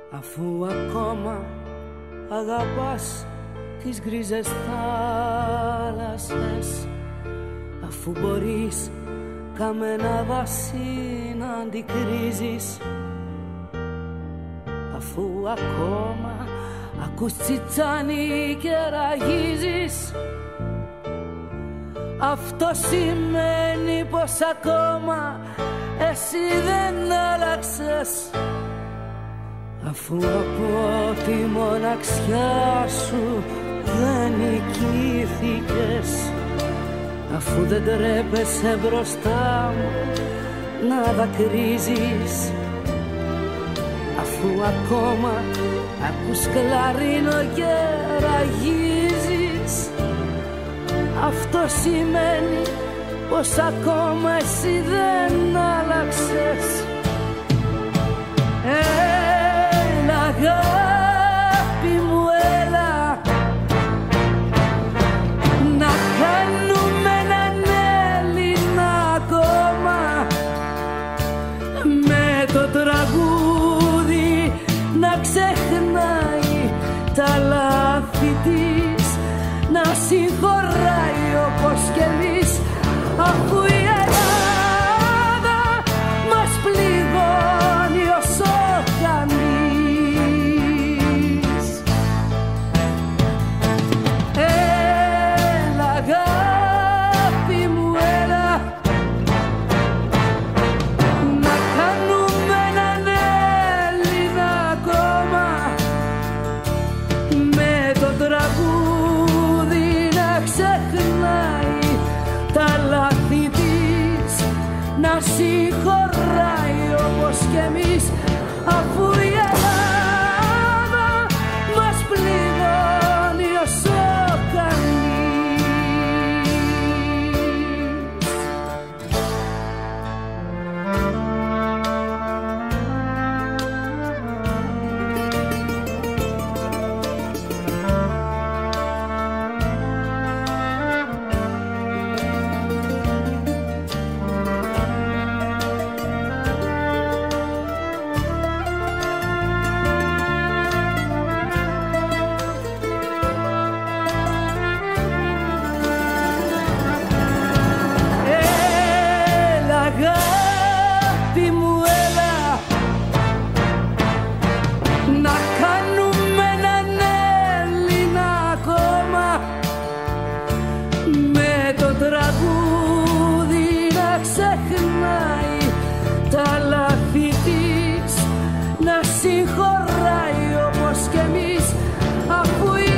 Αφού ακόμα αγαπάς τις γκρίζες θάλασσες, αφού μπορείς καμένα δάση να αντικρίζεις, αφού ακόμα ακούς τσιτσάνι και ραγίζεις, αυτό σημαίνει πως ακόμα εσύ δεν άλλαξες. Αφού από τη μοναξιά σου δεν νικήθηκες, αφού δεν τρέπεσαι μπροστά μου να δακρύζεις, αφού ακόμα ακούς κλαρίνο και ραγίζεις, αυτό σημαίνει πως ακόμα εσύ δεν άλλαξες. Έλα αγάπη μου, έλα να κάνουμε έναν Έλληνα ακόμα, με το τραγούδι να ξεχνάει τα λάθη της, να συγχωράει όπως κι εμείς, αφού η Ελλάδα μας πληγώνει όσο κανείς. Έλα αγάπη μου, έλα να κάνουμε έναν Έλληνα ακόμα, με το τραγούδι να ξεχνάει τα λάθη της, να συγχωράει όπως κι εμείς, αφού η Ελλάδα μας πληγώνει όσο κανείς. Αγάπη μου, έλα να κάνουμε έναν Έλληνα ακόμα, με το τραγούδι να ξεχνάει τα λάθη της, να συγχωράει όπως κι εμείς, αφού